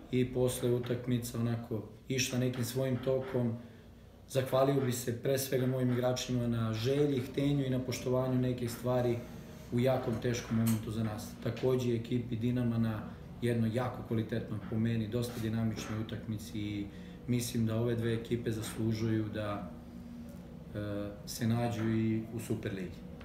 i posle utakmica onako išla nekim svojim tokom. Zahvalio bi se pre svega mojim igračima na želji, htenju i na poštovanju nekih stvari u jakom teškom momentu za nas. Takođe ekipi Dinama na jednoj jako kvalitetnoj, po meni, dosta dinamičnoj utakmici i mislim da ove dve ekipe zaslužuju da se nađu i u Superligi.